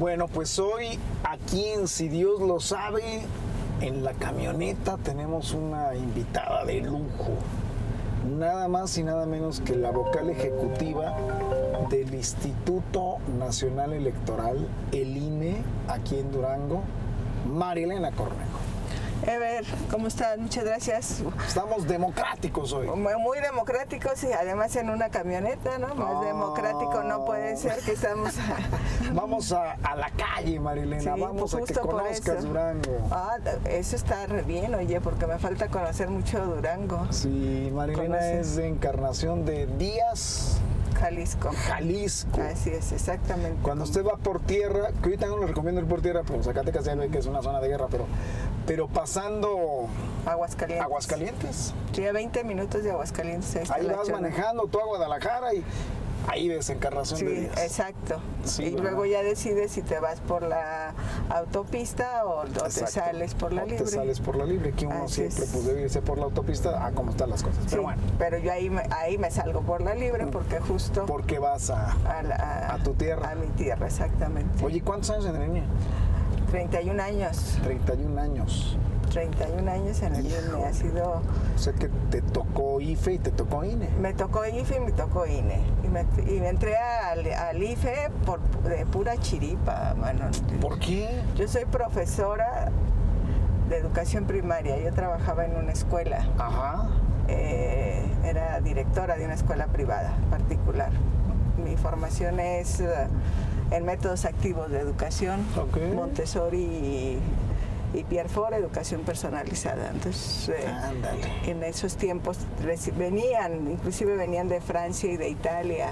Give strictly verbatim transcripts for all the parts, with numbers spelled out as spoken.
Bueno, pues hoy aquí en Si Dios lo sabe, en la camioneta tenemos una invitada de lujo. Nada más y nada menos que la vocal ejecutiva del Instituto Nacional Electoral, el I N E, aquí en Durango, Marilena Cornejo. Ever, ¿cómo estás? Muchas gracias. Estamos democráticos hoy. Muy, muy democráticos y además en una camioneta, ¿no? Más oh. democrático no puede ser que estamos... Vamos a, a la calle, Marilena, sí, vamos a que conozcas Durango. Ah, eso está re bien, oye, porque me falta conocer mucho Durango. Sí, Marilena conocer. Es de Encarnación de Díaz... Jalisco. Jalisco. Así es, exactamente. Cuando usted va por tierra, que ahorita no le recomiendo ir por tierra, pues Zacatecas ya ve que es una zona de guerra, pero, pero pasando... Aguascalientes. Aguascalientes. Sí, a veinte minutos de Aguascalientes. Ahí vas manejando tú a Guadalajara y ahí ves Encarnación sí, de Díaz. Exacto. Sí, y ¿verdad? luego ya decides si te vas por la autopista o, o te sales por la o libre. te sales por la libre, que uno Así siempre es. pues debe irse por la autopista a cómo están las cosas. Pero sí, bueno. Pero yo ahí me, ahí me salgo por la libre porque justo... Porque vas a, a, la, a, a tu tierra. A mi tierra, exactamente. Oye, ¿cuántos años en el I N E? treinta y un años. treinta y un años. treinta y un años en el I N E, ha sido... O sea que te tocó I F E y te tocó I N E. Me tocó I F E y me tocó I N E. Y me, y me entré al, al I F E por, de pura chiripa, mano. ¿Por qué? Yo soy profesora de educación primaria, yo trabajaba en una escuela. Ajá. Eh, era directora de una escuela privada particular. Mi formación es uh, en métodos activos de educación, okay. Montessori y... y Pierre Fort, educación personalizada. Entonces, eh, en esos tiempos venían, inclusive venían de Francia y de Italia,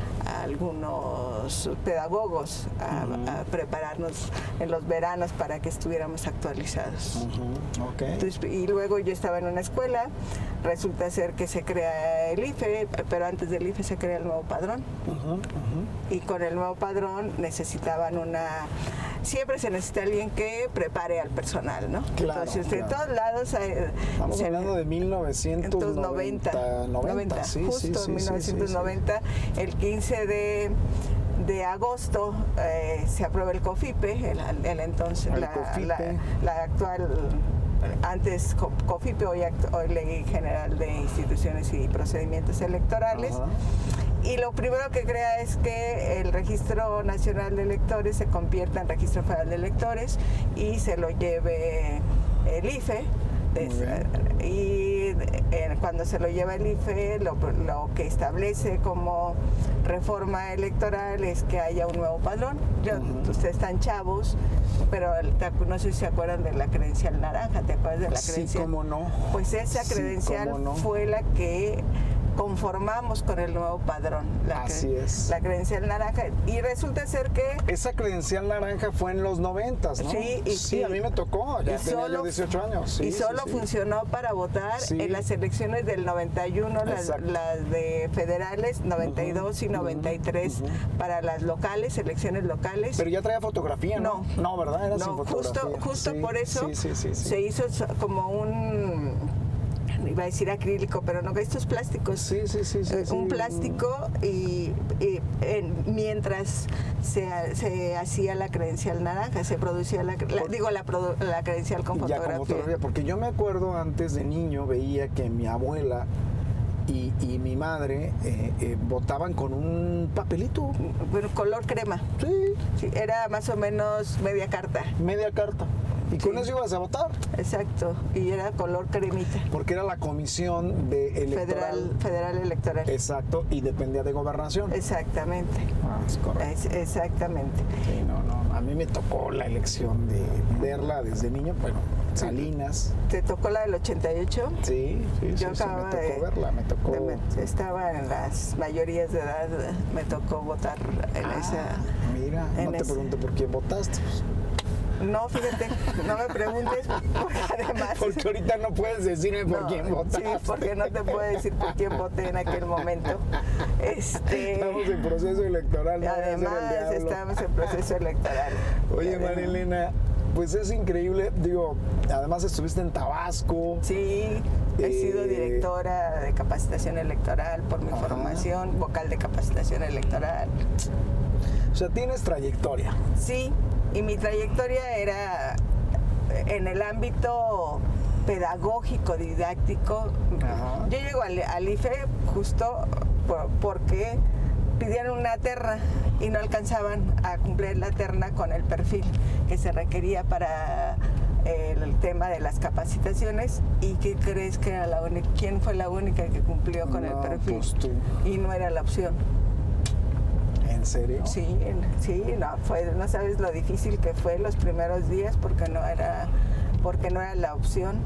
algunos pedagogos a, uh-huh. a prepararnos en los veranos para que estuviéramos actualizados. Uh-huh. Okay. Entonces, y luego yo estaba en una escuela, resulta ser que se crea el I F E, pero antes del I F E se crea el nuevo padrón. Uh-huh. Uh-huh. Y con el nuevo padrón necesitaban una... Siempre se necesita alguien que prepare al personal, ¿no? Claro, Entonces, claro. de todos lados... Hay, Estamos se, hablando de mil novecientos noventa. noventa, sí, justo sí, sí, en mil novecientos noventa, sí, sí. El quince de agosto eh, se aprueba el COFIPE, el, el entonces, el la, COFIPE. La, la actual... Antes COFIPE, hoy, hoy Ley General de Instituciones y Procedimientos Electorales. Ajá. Y lo primero que crea es que el Registro Nacional de Electores se convierta en Registro Federal de Electores y se lo lleve el I F E. Y eh, cuando se lo lleva el I F E, lo, lo que establece como reforma electoral es que haya un nuevo padrón. Yo, uh-huh. Ustedes están chavos, pero no sé si se acuerdan de la credencial naranja. ¿Te acuerdas de la credencial? Sí, cómo no. Pues esa credencial sí, no. fue la que conformamos con el nuevo padrón. La Así que, es. La credencial naranja. Y resulta ser que... Esa credencial naranja fue en los noventas, ¿no? Sí, y, sí y, a mí me tocó, ya tenía solo, yo dieciocho años. Sí, y solo sí, sí. funcionó para votar sí. en las elecciones del noventa y uno, las, las de federales, noventa y dos uh-huh, y noventa y tres, uh-huh. para las locales, elecciones locales. Pero ya traía fotografía, ¿no? No, no ¿verdad? Era no, sin fotografía. Justo, justo sí, por eso sí, sí, sí, sí. se hizo como un... iba a decir acrílico, pero no, estos plásticos. Sí, sí, sí. sí un sí. plástico y, y en, mientras se, se hacía la credencial naranja, se producía la, la digo, la, la credencial con fotografía. Ya, con fotografía. Porque yo me acuerdo antes de niño, veía que mi abuela y, y mi madre eh, eh, votaban con un papelito. Bueno, color crema. Sí. Sí. Era más o menos media carta. Media carta. Y sí. con eso ibas a votar. Exacto, y era color cremita. Porque era la comisión de electoral. Federal, federal electoral. Exacto, y dependía de gobernación. Exactamente. Ah, es correcto. Es, exactamente. Sí, no, no, a mí me tocó la elección de verla desde niño, bueno, Salinas. ¿Te tocó la del ochenta y ocho? Sí, sí, Yo sí, acababa sí, me tocó de, verla, me tocó. De, me, estaba en las mayorías de edad, me tocó votar en ah, esa. Mira, en no te esa. pregunto por quién votaste. Pues. No, fíjate, no me preguntes, porque además... Porque ahorita no puedes decirme por no, quién votaste. Sí, porque no te puedo decir por quién voté en aquel momento. Este, estamos en proceso electoral. No además, estamos en proceso electoral. Oye, Marilena, pues es increíble, digo, además estuviste en Tabasco. Sí. He eh, sido directora de capacitación electoral por mi ajá. formación, vocal de capacitación electoral. O sea, tienes trayectoria. Sí, y mi trayectoria era en el ámbito pedagógico, didáctico. Ajá. Yo llego al, al I F E justo por, porque pidieron una terna y no alcanzaban a cumplir la terna con el perfil que se requería para el tema de las capacitaciones. ¿Y qué crees que era la única? ¿Quién fue la única que cumplió con no, el perfil? Pues tú. Y no era la opción. ¿En serio? Sí, sí, no, fue, no sabes lo difícil que fue los primeros días porque no era, porque no era la opción.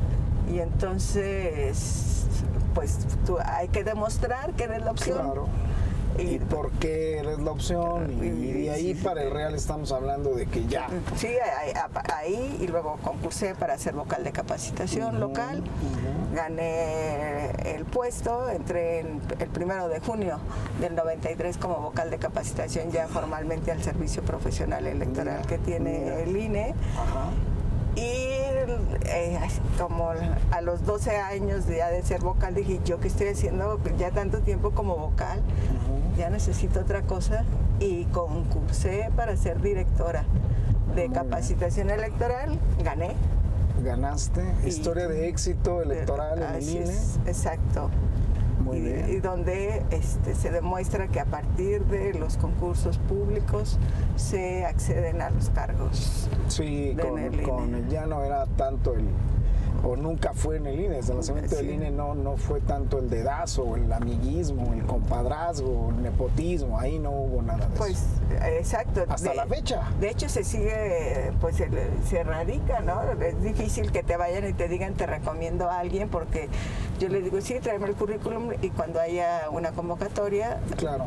Y entonces, pues tú, hay que demostrar que eres la opción. Claro. Y, ¿Y por qué eres la opción? Y, y de ahí sí, para el Real estamos hablando de que ya. Sí, ahí, ahí y luego concursé para ser vocal de capacitación uh-huh, local. Uh-huh. Gané el puesto, entré en el primero de junio del noventa y tres como vocal de capacitación ya formalmente al servicio profesional electoral yeah, que tiene yeah. el I N E. Uh-huh. Y eh, como a los doce años ya de ser vocal dije, yo que estoy haciendo ya tanto tiempo como vocal, uh-huh. ya necesito otra cosa, y concursé para ser directora de Muy capacitación bien. electoral, gané. Ganaste, y, historia de éxito electoral de, en el I N E. Es, exacto. Muy y, bien. Y donde este, se demuestra que a partir de los concursos públicos se acceden a los cargos. Sí, con, el con ya no era tanto el, o nunca fue en el I N E, desde el nacimiento sí. del I N E no, no fue tanto el dedazo, el amiguismo, el compadrazgo, el nepotismo, ahí no hubo nada de pues, eso. Pues, exacto. Hasta de, la fecha. De hecho se sigue, pues se, se radica, ¿no? Es difícil que te vayan y te digan, te recomiendo a alguien, porque yo les digo, sí, tráeme el currículum, y cuando haya una convocatoria, claro.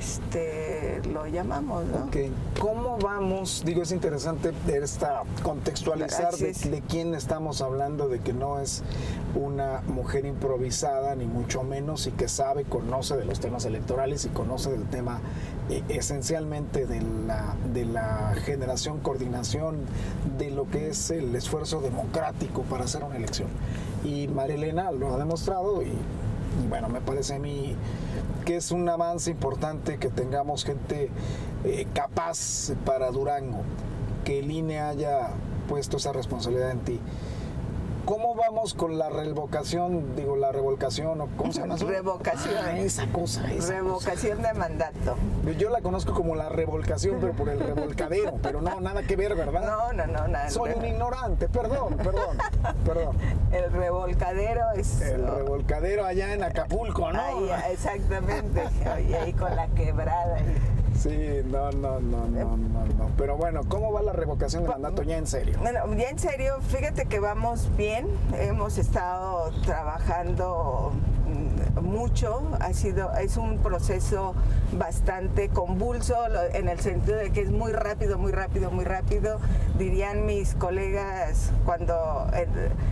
este, lo llamamos, ¿no? Okay. ¿Cómo vamos? Digo, es interesante esta contextualizar de, de quién estamos hablando, de que no es una mujer improvisada, ni mucho menos, y que sabe, conoce de los temas electorales y conoce del tema eh, esencialmente de la, de la generación, coordinación, de lo que es el esfuerzo democrático para hacer una elección. Y María Elena lo ha demostrado, y, y bueno, me parece a mí que es un avance importante que tengamos gente eh, capaz para Durango, que el I N E haya puesto esa responsabilidad en ti. ¿Cómo vamos con la revocación, digo, la revolcación, o cómo se llama eso? Revocación. Ah, esa cosa, esa Revocación cosa. de mandato. Yo la conozco como la revolcación, pero por el revolcadero, pero no, nada que ver, ¿verdad? No, no, no, nada. Soy un ignorante, perdón, perdón, perdón. El revolcadero es... El revolcadero allá en Acapulco, ¿no? Ahí, exactamente, y ahí con la quebrada. Sí, no, no, no, no, no, no. Pero bueno, ¿cómo va la revocación de mandato ya en serio? Bueno, ya en serio, fíjate que vamos bien. Hemos estado trabajando mucho. Ha sido, es un proceso bastante convulso en el sentido de que es muy rápido, muy rápido, muy rápido. Dirían mis colegas cuando eh,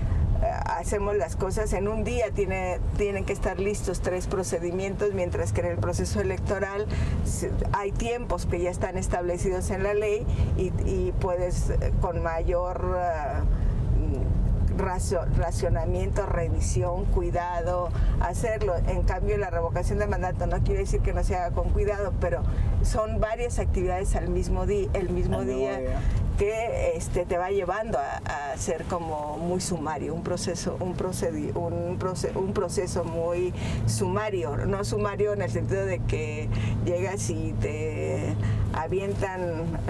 hacemos las cosas en un día, tiene, tienen que estar listos tres procedimientos, mientras que en el proceso electoral hay tiempos que ya están establecidos en la ley y, y puedes con mayor uh, racio, racionamiento, revisión, cuidado, hacerlo. En cambio, la revocación de mandato no quiere decir que no se haga con cuidado, pero son varias actividades al mismo día, el mismo día, día que este, te va llevando a, a ser como muy sumario, un proceso, un, procedi, un, proce, un proceso muy sumario, no sumario en el sentido de que llegas y te avientan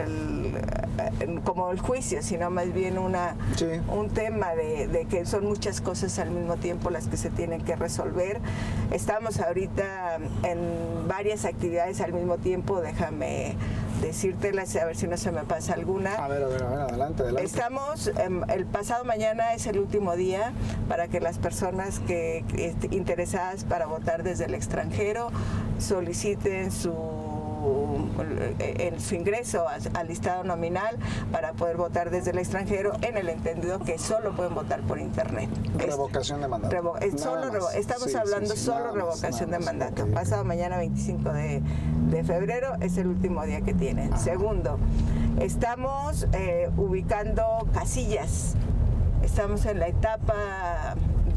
el, como el juicio, sino más bien una, sí. un tema de, de que son muchas cosas al mismo tiempo las que se tienen que resolver. Estamos ahorita en varias actividades al mismo tiempo, déjame decírtelas, a ver si no se me pasa alguna. A ver, a ver, a ver, adelante, adelante. Estamos, eh, el pasado mañana es el último día para que las personas que, que interesadas para votar desde el extranjero soliciten su en su ingreso al listado nominal para poder votar desde el extranjero, en el entendido que solo pueden votar por internet. Revocación de mandato. Revo es solo revo estamos sí, hablando sí, sí, solo revocación más, de mandato. Okay. Pasado mañana veinticinco de febrero es el último día que tienen. Ajá. Segundo, estamos eh, ubicando casillas. Estamos en la etapa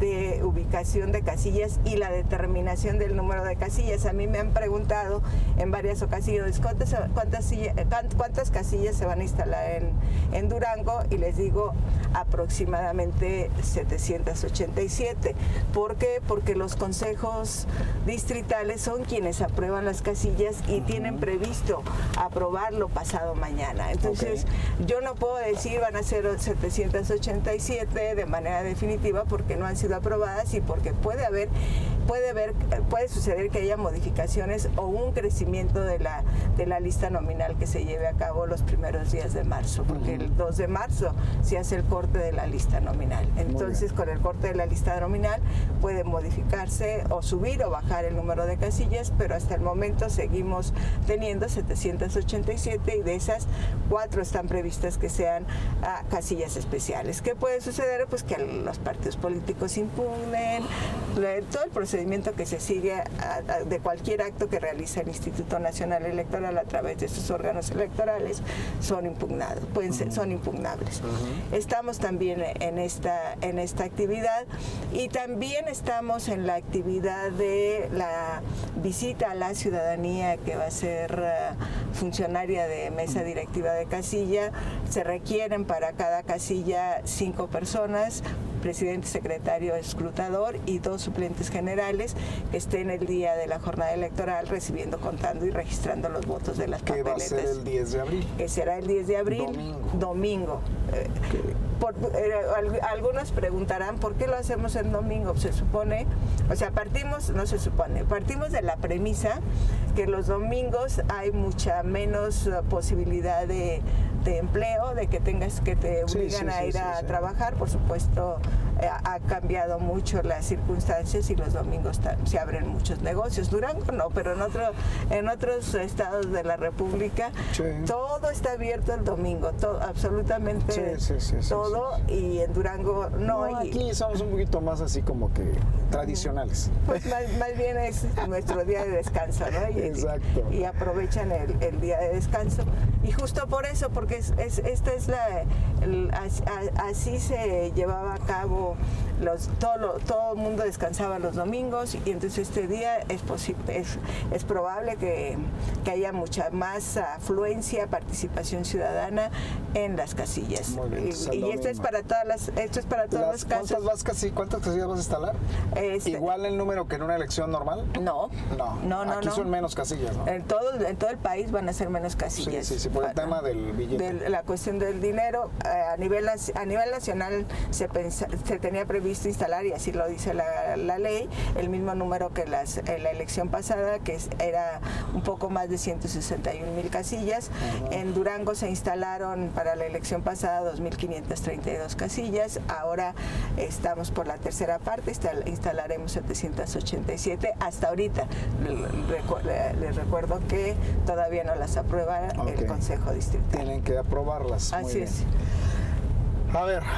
de ubicación de casillas y la determinación del número de casillas. A mí me han preguntado en varias ocasiones cuántas, cuántas, cuántas casillas se van a instalar en, en Durango, y les digo aproximadamente setecientas ochenta y siete. ¿Por qué? Porque los consejos distritales son quienes aprueban las casillas y uh-huh. tienen previsto aprobarlo pasado mañana. Entonces, okay. yo no puedo decir van a ser setecientas ochenta y siete de manera definitiva, porque no han sido aprobadas y porque puede haber, puede haber, puede suceder que haya modificaciones o un crecimiento de la, de la lista nominal que se lleve a cabo los primeros días de marzo, porque uh-huh. el dos de marzo se hace el corte de la lista nominal. Entonces, con el corte de la lista nominal puede modificarse o subir o bajar el número de casillas, pero hasta el momento seguimos teniendo setecientas ochenta y siete, y de esas cuatro están previstas que sean uh, casillas especiales. ¿Qué puede suceder? Pues que los partidos políticos impugnen todo el procedimiento que se sigue a, a, de cualquier acto que realiza el Instituto Nacional Electoral a través de sus órganos electorales, son impugnados, pueden ser, uh-huh. son impugnables. Uh-huh. Estamos también en esta, en esta actividad, y también estamos en la actividad de la visita a la ciudadanía que va a ser uh, funcionaria de mesa directiva de casilla. Se requieren para cada casilla cinco personas, presidente, secretario, escrutador y dos suplentes generales que estén el día de la jornada electoral recibiendo, contando y registrando los votos de las ¿Qué papeletas. ¿Qué va a ser el diez de abril? Que será el diez de abril, domingo. domingo. Eh, por, eh, algunos preguntarán ¿por qué lo hacemos el domingo? Se supone, o sea, partimos, no se supone, partimos de la premisa que los domingos hay mucha menos uh, posibilidad de, de empleo, de que tengas que te obligan sí, sí, a ir sí, a sí, trabajar. Por supuesto, eh, ha cambiado mucho las circunstancias y los domingos se abren muchos negocios. Durango no, pero en, otro, en otros estados de la República sí. todo está abierto el domingo, todo, absolutamente sí, sí, sí, todo, sí, sí. y en Durango no. no y, aquí somos un poquito más así como que tradicionales. Pues más, más bien es nuestro día de descanso, ¿no? Y, Exacto. Y, y aprovechan el, el día de descanso. Y justo por eso, porque es, es, esta es la, el, as, a, así se llevaba a cabo, los, todo, lo, todo el mundo descansaba los domingos, y entonces este día es, es, es probable que, que haya mucha más afluencia, participación ciudadana en las casillas. Muy bien, y, y esto es para todas las, esto es para todos los casos. ¿Cuántas, vas casi, ¿Cuántas casillas vas a instalar? Este, ¿Igual el número que en una elección normal? No. No, no, no Aquí no. son menos casillas, ¿no? En todo, en todo el país van a ser menos casillas. Sí, sí, sí, por el tema del billete. De la cuestión del dinero, a nivel, a nivel nacional se, pensa, se tenía previsto instalar, y así lo dice la, la ley, el mismo número que las, en la elección pasada, que es, era un poco más de ciento sesenta y un mil casillas. Uh-huh. En Durango se instalaron para la elección pasada dos mil quinientas treinta y dos casillas. Ahora estamos por la tercera parte, instalaremos setecientas ochenta y siete. Hasta ahorita les recuerdo que todavía no las aprueba okay. el Consejo Distrital. Tienen que aprobarlas. Así Muy es. Bien. A ver,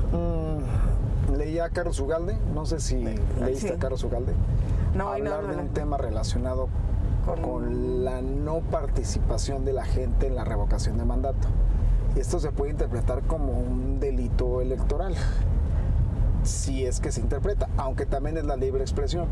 mmm, leí a Carlos Ugalde, no sé si sí. leíste a Carlos Ugalde, no, hablar no, no, de un no. tema relacionado con... con la no participación de la gente en la revocación de mandato. Y esto se puede interpretar como un delito electoral, si es que se interpreta, aunque también es la libre expresión.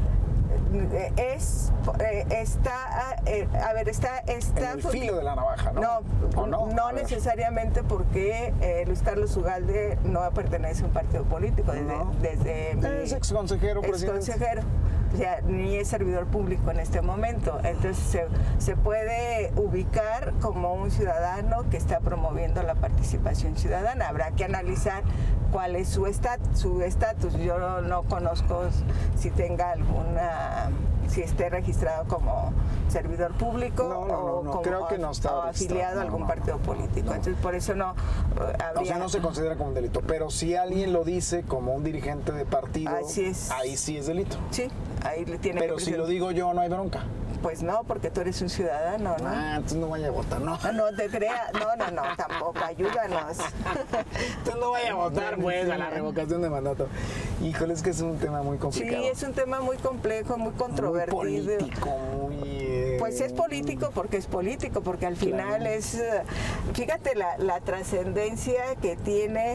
Es eh, está eh, a ver está está en el filo de la navaja, ¿no? No, no? no necesariamente, porque eh, Luis Carlos Ugalde no pertenece a un partido político desde, no. desde mi, es ex consejero, ex presidente. consejero. O sea, ni es servidor público en este momento. Entonces se, se puede ubicar como un ciudadano que está promoviendo la participación ciudadana. Habrá que analizar cuál es su estatus. Su estatus. Yo no, no conozco si tenga alguna, si esté registrado como servidor público no, no, no, o no, como creo que no está o afiliado no, a algún no, partido político. No. Entonces por eso no habría... O sea, no se considera como un delito. Pero si alguien lo dice como un dirigente de partido, Así es. ahí sí es delito. Sí, ahí le tiene Pero que si lo digo yo, no hay bronca. Pues no, porque tú eres un ciudadano, ¿no? Ah, entonces no vaya a votar, ¿no? No, no te creas, no, no, no, tampoco, ayúdanos. Entonces no vaya a votar, pues, a la revocación de mandato. Híjole, es que es un tema muy complicado. Sí, es un tema muy complejo, muy controvertido. Muy político, muy... Eh... Pues es político porque es político, porque al final claro. es... Fíjate la, la trascendencia que tiene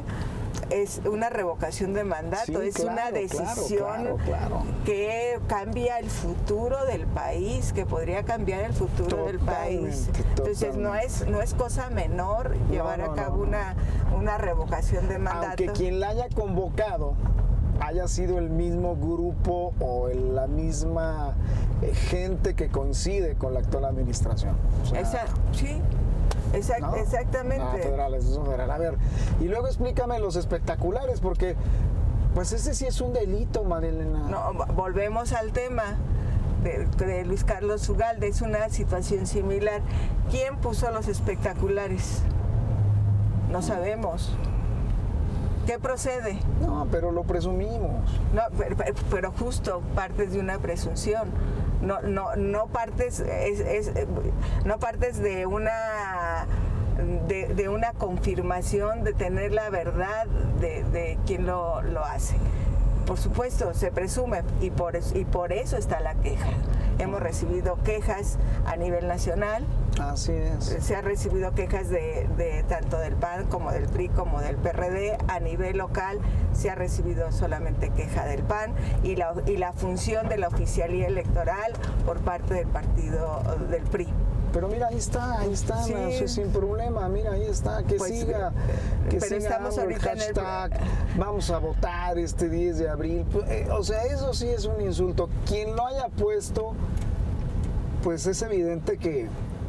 es una revocación de mandato, sí, es claro, una decisión claro, claro, claro. que cambia el futuro del país, que podría cambiar el futuro totalmente, del país. Entonces no es, no es cosa menor llevar no, no, a cabo no, no. Una, una revocación de mandato. Aunque quien la haya convocado haya sido el mismo grupo o el, la misma eh, gente que coincide con la actual administración. O sea, Esa, sí. Exact, ¿no? Exactamente. Ah, federales, eso federal. A ver, y luego explícame los espectaculares, porque pues ese sí es un delito, Marilena. No, volvemos al tema de, de Luis Carlos Ugalde, es una situación similar. ¿Quién puso los espectaculares? No sabemos. ¿Qué procede? No, pero lo presumimos. No, pero, pero justo partes de una presunción. No, no, no partes, es, es, no partes de una de, de una confirmación de tener la verdad de, de quien lo, lo hace. Por supuesto, se presume y por, y por eso está la queja. Hemos recibido quejas a nivel nacional. Así es. Se han recibido quejas de, de tanto del P A N como del P R I como del P R D. A nivel local se ha recibido solamente queja del P A N y la, y la función de la oficialía electoral por parte del partido del P R I. Pero mira, ahí está, ahí está, sí. Nacho, sin problema, mira, ahí está, que pues, siga, que pero siga estamos ahorita el hashtag, en el... vamos a votar este diez de abril, o sea, eso sí es un insulto. Quien lo haya puesto, pues es evidente que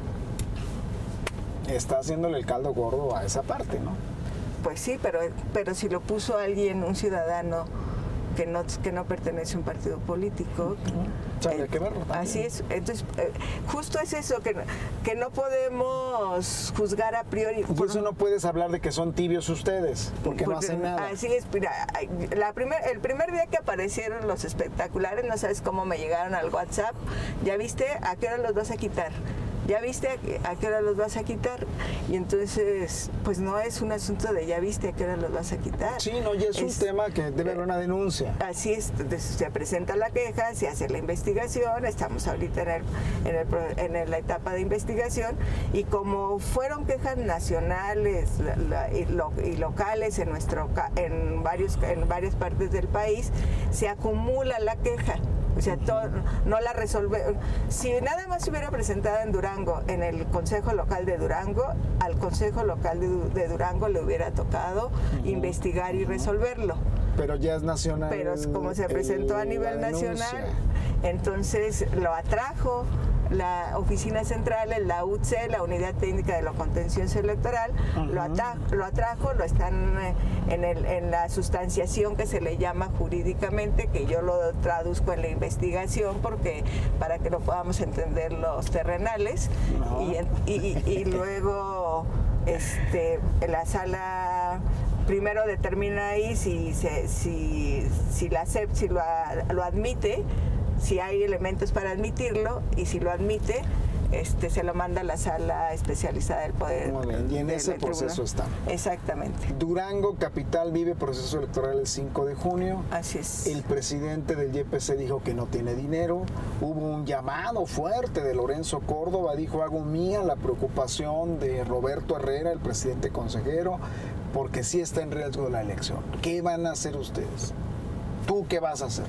está haciéndole el caldo gordo a esa parte, ¿no? Pues sí, pero, pero si lo puso alguien, un ciudadano que no, que no pertenece a un partido político. O sea, hay que verlo también. Así es. Entonces, eh, justo es eso, que, que no podemos juzgar a priori. Y eso no puedes hablar de que son tibios ustedes, porque, porque no hacen nada. Así es. Mira, la primer, el primer día que aparecieron los espectaculares, no sabes cómo me llegaron al WhatsApp. ¿Ya viste? ¿A qué hora los vas a quitar? ¿Ya viste a qué hora los vas a quitar? Y entonces, pues no es un asunto de ya viste a qué hora los vas a quitar. Sí, no, y es, es un tema que debe haber una denuncia. Así es, se presenta la queja, se hace la investigación, estamos ahorita en, el, en, el, en la etapa de investigación, y como fueron quejas nacionales la, y, lo, y locales en, nuestro, en, varios, en varias partes del país, se acumula la queja. O sea, todo, no la resolve. Si nada más se hubiera presentado en Durango, en el Consejo Local de Durango, al Consejo Local de, de Durango le hubiera tocado uh-huh. investigar y resolverlo. Pero ya es nacional. Pero como se presentó el, a nivel nacional, entonces lo atrajo la Oficina Central, la U C E, la Unidad Técnica de la Contencioso Electoral, uh-huh. lo, atra lo atrajo, lo están en, el, en la sustanciación que se le llama jurídicamente, que yo lo traduzco en la investigación porque para que lo podamos entender los terrenales, uh-huh. y, y, y luego este, la sala primero determina ahí si, se, si, si, la, si lo, lo admite, si hay elementos para admitirlo, y si lo admite, este, se lo manda a la sala especializada del Poder. Muy bien, y en ese proceso está. Exactamente. Durango, capital, vive proceso electoral el cinco de junio. Así es. El presidente del Y P C dijo que no tiene dinero. Hubo un llamado fuerte de Lorenzo Córdoba, dijo, hago mía la preocupación de Roberto Herrera, el presidente consejero, porque sí está en riesgo la elección. ¿Qué van a hacer ustedes? ¿Tú qué vas a hacer?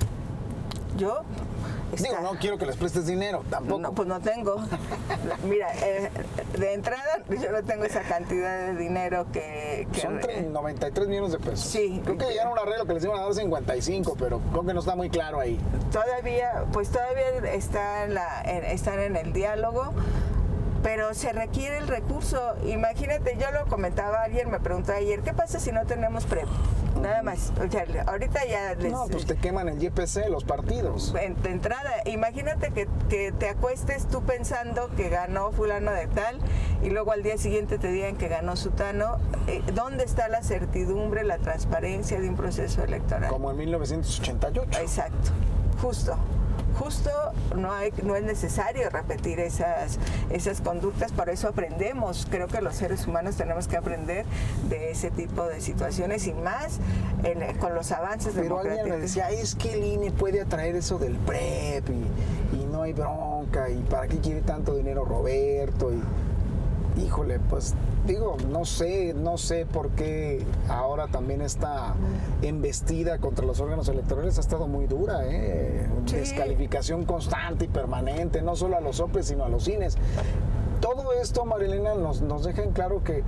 Yo... Está. Digo, no quiero que les prestes dinero, tampoco. No, pues no tengo. Mira, eh, de entrada yo no tengo esa cantidad de dinero que... que Son noventa y tres millones de pesos. Sí. Creo que llegaron a un arreglo que les iban a dar cincuenta y cinco, pero creo que no está muy claro ahí. Todavía, pues todavía está en la, en, están en el diálogo, pero se requiere el recurso. Imagínate, yo lo comentaba, alguien me preguntó ayer, ¿qué pasa si no tenemos PREP? Nada más, o sea, ahorita ya les... No, pues te queman el Y P C, los partidos. De entrada, imagínate que, que te acuestes tú pensando que ganó fulano de tal y luego al día siguiente te digan que ganó sutano. ¿Dónde está la certidumbre, la transparencia de un proceso electoral? Como en mil novecientos ochenta y ocho. Exacto, justo. Justo no, hay, no es necesario repetir esas, esas conductas, por eso aprendemos. Creo que los seres humanos tenemos que aprender de ese tipo de situaciones y más en, con los avances Pero democráticos. Pero alguien me decía, es que el I N E puede atraer eso del PREP y, y no hay bronca y para qué quiere tanto dinero Roberto. Y... híjole, pues digo, no sé, no sé por qué ahora también esta embestida contra los órganos electorales ha estado muy dura, ¿eh? Sí. Descalificación constante y permanente, no solo a los soples, sino a los cines. Todo esto, Marilena, nos, nos deja en claro que,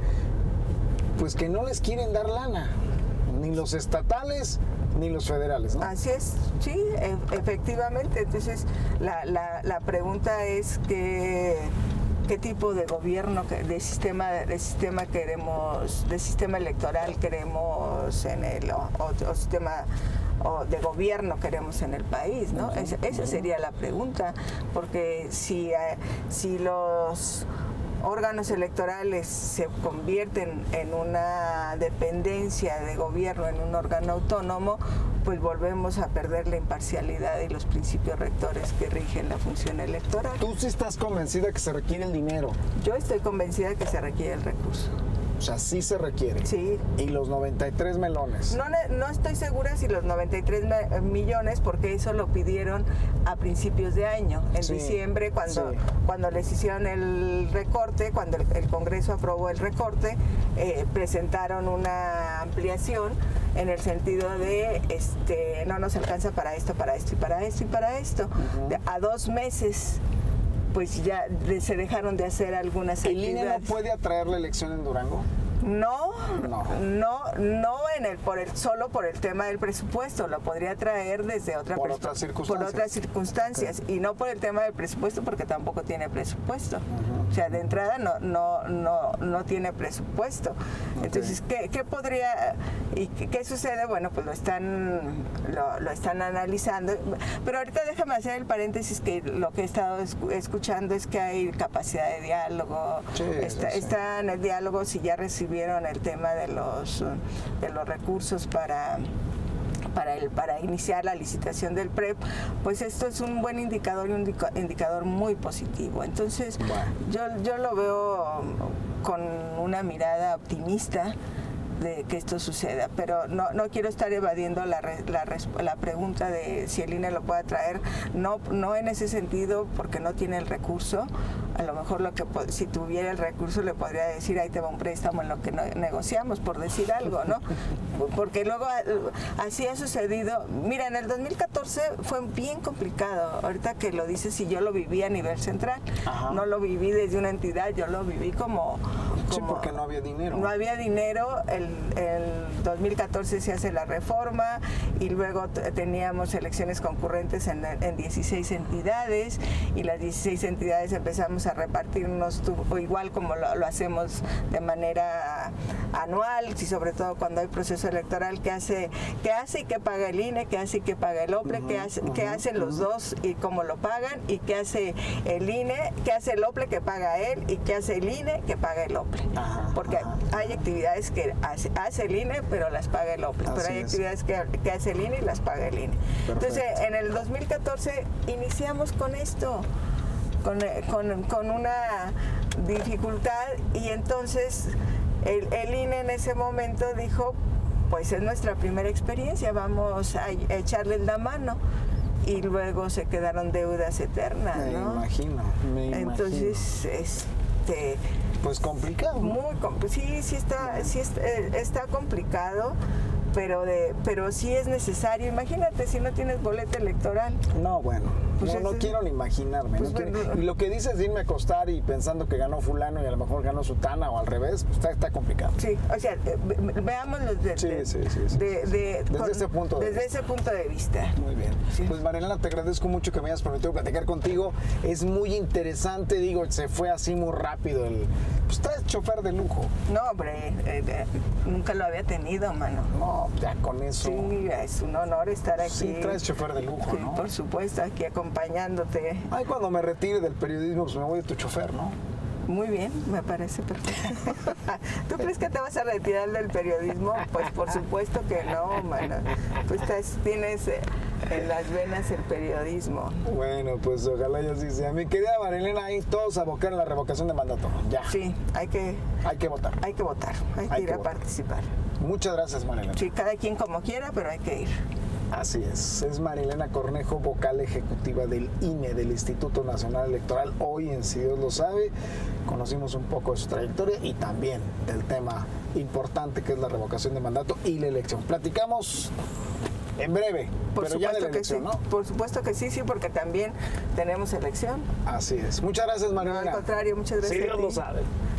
pues que no les quieren dar lana, ni los estatales ni los federales, ¿no? Así es, sí, e efectivamente. Entonces, la, la, la pregunta es que qué tipo de gobierno, de sistema, de sistema queremos, de sistema electoral queremos en el, o, o sistema o de gobierno queremos en el país, ¿no? Uh-huh. Esa, esa sería la pregunta, porque si, eh, si los órganos electorales se convierten en una dependencia de gobierno, en un órgano autónomo, pues volvemos a perder la imparcialidad y los principios rectores que rigen la función electoral. ¿Tú sí estás convencida que se requiere el dinero? Yo estoy convencida que se requiere el recurso. O sea, sí se requiere. Sí. ¿Y los noventa y tres melones? No, no estoy segura si los noventa y tres millones, porque eso lo pidieron a principios de año, en sí, diciembre, cuando, sí. cuando les hicieron el recorte, cuando el, el Congreso aprobó el recorte, eh, presentaron una ampliación en el sentido de este no nos alcanza para esto, para esto y para esto y para esto. Uh-huh. de, a dos meses pues ya de, se dejaron de hacer algunas actividades. actividades. ¿El I N E no puede atraer la elección en Durango? No, no, no, no en el, por el, solo por el tema del presupuesto, lo podría traer desde otra por otras circunstancias, por otras circunstancias okay. y no por el tema del presupuesto porque tampoco tiene presupuesto, uh-huh. o sea, de entrada no, no, no, no tiene presupuesto. Okay. Entonces, ¿qué, qué podría y qué, qué sucede? Bueno, pues lo están, lo, lo están analizando, pero ahorita déjame hacer el paréntesis que lo que he estado escuchando es que hay capacidad de diálogo, sí, está, sí, sí. está en el diálogo si ya recibió vieron el tema de los de los recursos para para el para iniciar la licitación del P R E P, pues esto es un buen indicador y un indicador muy positivo. Entonces, bueno. yo yo lo veo con una mirada optimista de que esto suceda, pero no, no quiero estar evadiendo la, la, la pregunta de si el I N E lo puede traer, no, no en ese sentido porque no tiene el recurso. A lo mejor lo que si tuviera el recurso le podría decir ahí te va un préstamo en lo que no, negociamos, por decir algo, ¿no? Porque luego así ha sucedido. Mira, en el dos mil catorce fue bien complicado, ahorita que lo dices, y yo lo viví a nivel central. Ajá. No lo viví desde una entidad, yo lo viví como, como sí, porque no había dinero. No había dinero, el, el dos mil catorce se hace la reforma y luego teníamos elecciones concurrentes en, en dieciséis entidades y las dieciséis entidades empezamos a repartirnos tu, igual como lo, lo hacemos de manera anual y sobre todo cuando hay proceso electoral, que hace que hace y que paga el I N E, que hace y que paga el O P L E, uh-huh, que hace, uh-huh, que hacen los uh-huh. dos y cómo lo pagan, y que hace el I N E, que hace el O P L E que paga él y que hace el I N E que paga el O P L E, uh-huh, porque uh-huh. hay actividades que hace, hace el I N E pero las paga el O P L E, pero hay es. actividades que, que hace el I N E y las paga el I N E. Perfecto. Entonces en el dos mil catorce iniciamos con esto. Con, con, con una dificultad y entonces el, el I N E en ese momento dijo, pues es nuestra primera experiencia, vamos a echarle la mano, y luego se quedaron deudas eternas, me ¿no? Imagino, me imagino. Entonces, este... pues complicado. Muy complicado, sí, sí está, sí está, está complicado. Pero de, pero sí es necesario. Imagínate si no tienes boleta electoral. No, bueno, pues no, no quiero ni imaginarme. Pues no bueno, quiero, y lo que dices de irme a acostar y pensando que ganó fulano y a lo mejor ganó sutana o al revés, pues está, está complicado. Sí, o sea, veámoslo desde, sí, sí, sí, sí, de, de, desde, con, ese punto de desde vista. ese punto de vista. Muy bien. Sí. Pues Marilena, te agradezco mucho que me hayas prometido platicar contigo. Es muy interesante, digo, se fue así muy rápido. El, pues traes chofer de lujo. No, hombre, eh, eh, nunca lo había tenido, mano. No, ya con eso. Sí, es un honor estar aquí. Sí, traes chofer de lujo, sí, ¿no? Por supuesto, aquí acompañándote. Ay, cuando me retire del periodismo, pues me voy de tu chofer, ¿no? Muy bien, me parece perfecto. ¿Tú crees que te vas a retirar del periodismo? Pues por supuesto que no, mano. Tú estás, tienes en las venas el periodismo. Bueno, pues ojalá yo sí sea. Mi querida Marilena, ahí todos a abocar en la revocación de mandato. Ya. Sí, hay que... Hay que votar. Hay que votar, hay que hay ir que a votar. participar. Muchas gracias, Marilena. Sí, cada quien como quiera, pero hay que ir. Así es, es Marilena Cornejo, vocal ejecutiva del I N E, del Instituto Nacional Electoral. Hoy en Si Dios lo sabe, conocimos un poco de su trayectoria y también del tema importante que es la revocación de mandato y la elección. Platicamos en breve, Por pero ya de la que elección, sí. ¿no? Por supuesto que sí, sí, porque también tenemos elección. Así es. Muchas gracias, Marilena. No, al contrario, muchas gracias. Si a Dios ti. lo sabe.